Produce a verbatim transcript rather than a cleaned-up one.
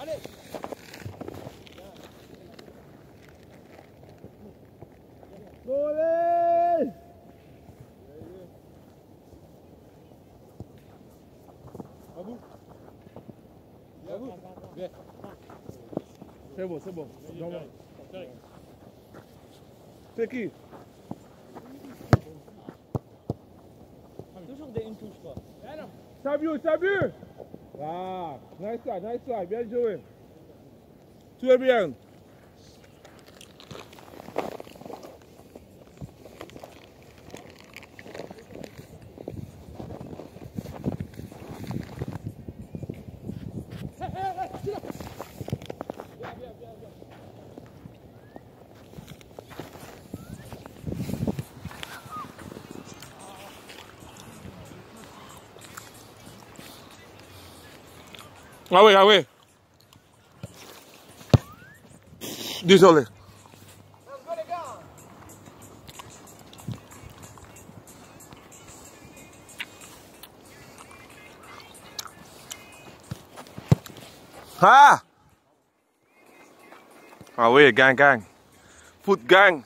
Allez. Boleh. Abu. Abu. Bien. C'est bon, c'est bon. Non, C'est qui? toujours des une touche, quoi. Sabiu, Sabiu. Ah, nice try, nice try. Bien joué. Tu es bien. Ah oui, ah oui. Désolé. Ah! Ah oui, gang, gang. Foot gang.